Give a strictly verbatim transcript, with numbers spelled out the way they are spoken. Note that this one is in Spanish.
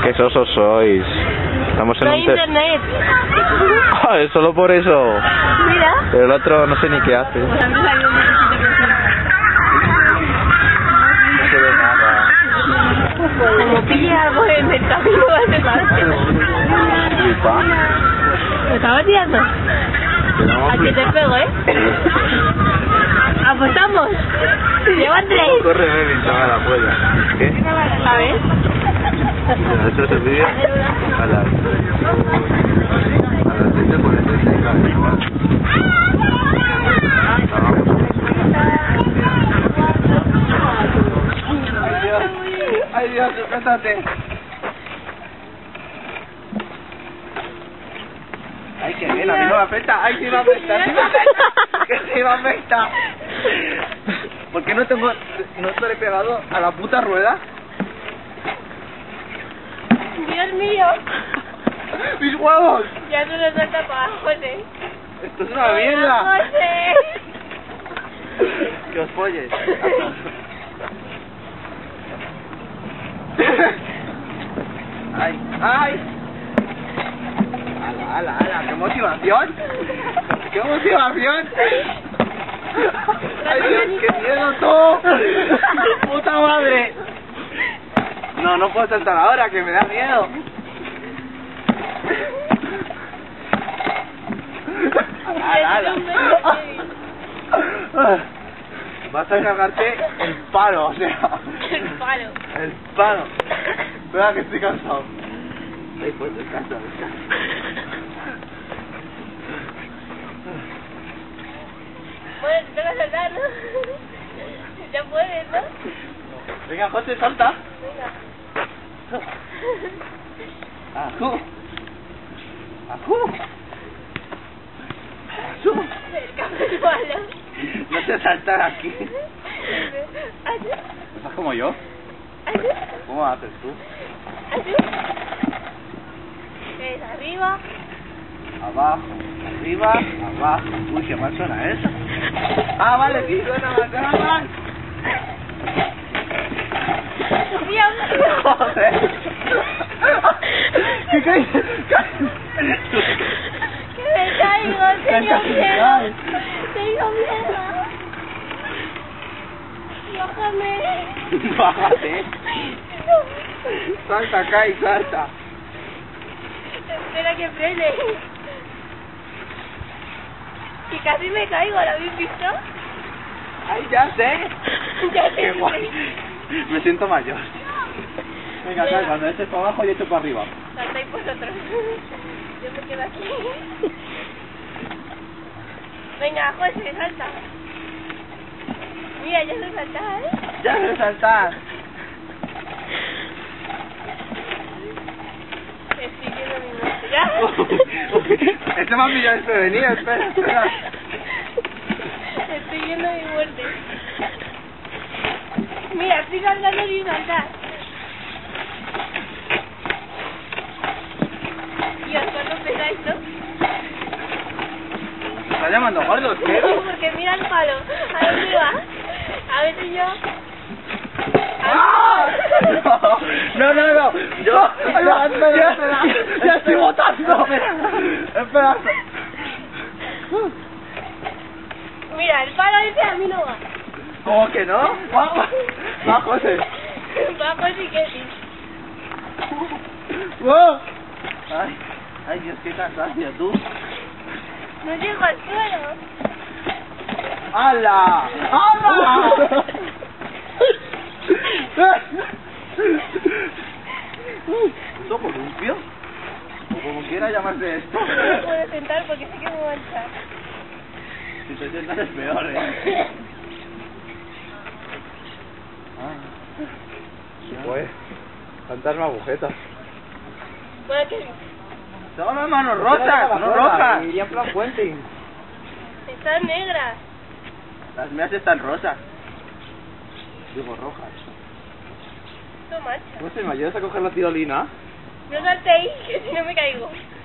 Qué sosos sois. Estamos en No un hay te... internet. Joder, solo por eso. Mira. Pero el otro no sé ni qué hace. Pues antes había un diecisiete por ciento. No se ve nada. Como pille algo en el camino va a ser fácil. Flipa. ¿Me estabas tirando? ¿A qué te pego, eh? ¿Apostamos? Llevan tres. Corre, ven y toma la polla. ¿Qué? A ver. ¿Eso es el vídeo? A las... A las siete cuarenta y seis, igual. Ay Dios, ay Dios, sujétate. Ay, qué bien, a mí no me afecta. Ay, sí me afecta, sí me afecta. Que sí me afecta. ¿Por qué no tengo, no estoy pegado a la puta rueda? Dios mío. ¡Mis huevos! Ya no lo suelta para José. Esto es una mierda. José. Que os folles. ¡Ay! ¡Ay! ¡Hala, hala, hala! ¡Qué motivación! ¡Qué motivación! ¡Ay, Dios, qué miedo tú! ¡Puta madre! No, no puedo saltar ahora, que me da miedo. ¡Hala, hala! Vas a cargarte el palo, o sea... El palo. El palo. Espera que estoy cansado. Ay, pues descansa, descansa. Bueno, te toca saltar, ¿no? Ya puedes, ¿no? Venga, José, salta. Venga. Ajú. Ajú. Ajú. El palo. No sé saltar aquí. Así. ¿Estás como yo? Así. ¿Cómo haces tú? Así. Es arriba. Abajo, arriba, abajo. Uy, qué mal suena eso. Ah, vale, sí, suena mal, suena mal. Dios. Joder. ¿Qué caes? Que me caigo, tengo miedo. Tengo miedo. Bájame. Bájate. Salta acá y salta. Espera que frene. Que casi me caigo, ¿lo habéis visto? Ay, ya sé. Ya sé. Qué guay. Me siento mayor. Venga, Venga. sal, cuando estés para abajo y esto para arriba. Saltáis vosotros. Yo me quedo aquí. Venga, José, salta. Mira, ya sé saltar, ¿eh? Ya sé saltar. Estoy viendo mi muerte. ¿Ya? Este me ha pillado desprevenido, espera, espera. Estoy viendo mi muerte. Mira, estoy saltando sin saltar. Dios, ¿cuánto pesáis, no? ¿Me está llamando gordo, qué? Porque mira el palo. ¿A dónde va? A ver si yo... ¡Ah! No, no, no. Yo. Ay, va, espera, ya, espera. Ya, ya estoy botando. Espera. Mira, el palo ese a mí no va. ¿Cómo que no? Va, va, José. Va, pues sí que sí. ¡Wow! Ay, ay, Dios, qué cansancio, tú. No llego al suelo. ¡Hala! ¡Hala! ¿Puto columpio? O como quiera llamarse esto. No me puedo sentar porque sé que me va a echar. Si te sientas es peor, eh. Ah. Pues, fantasma agujetas. Bueno, que Toma manos rosas, no rojas. Iría en plan puente. están negras. Las mías están rosas. Digo rojas. Esto macha. No sé, ¿me ayudas a coger la tirolina? No saltéis, que si no me caigo.